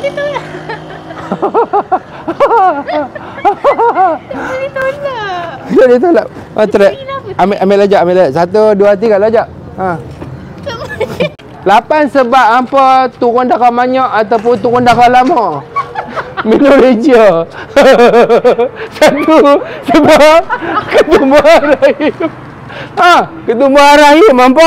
Boleh tolak. Boleh tolak. Try. Ambil lajak. 1, 2, 3 lajak. 8 sebab hampa turun darah banyak ataupun turun darah lama. Menorrhagia. 1 sebab ketumbuhan rahim. Ketumbuhan rahim hampa.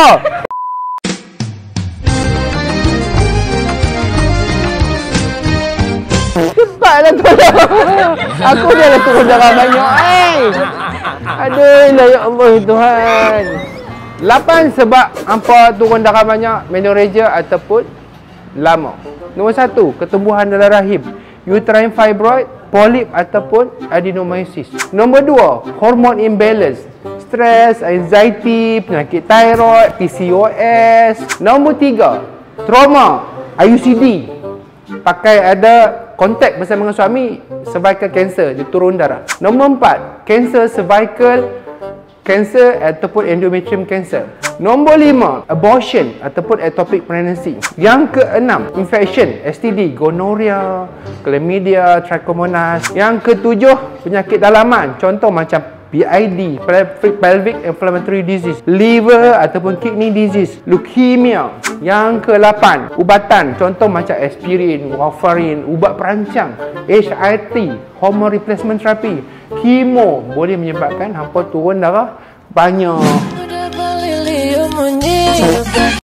Cepatlah tolong. Aku dah lah turun darah banyak. Aduh, ya Allah Tuhan. 8 sebab hampa turun darah banyak, menorrhagia ataupun lama. Nombor 1, ketumbuhan dalam rahim, uterine fibroid, polip ataupun adenomyosis. Nombor 2, hormone imbalance, stres, anxiety, penyakit thyroid, PCOS. Nombor 3, trauma, IUCD. Pakai ada kontak bersama dengan suami, cervical cancer, dia turun darah. Nombor 4, kanser cervical, kanser ataupun endometrium cancer. Nombor 5, abortion ataupun ectopic pregnancy. Yang ke-6, infection, STD, gonorrhea, chlamydia, trichomonas. Yang ke-7, penyakit dalaman, contoh macam PID, pelvic inflammatory disease, liver ataupun kidney disease, leukemia. Yang ke-8, ubatan, contoh macam aspirin, warfarin, ubat perancang, HRT, hormone replacement therapy, kemo boleh menyebabkan hampa turun darah banyak.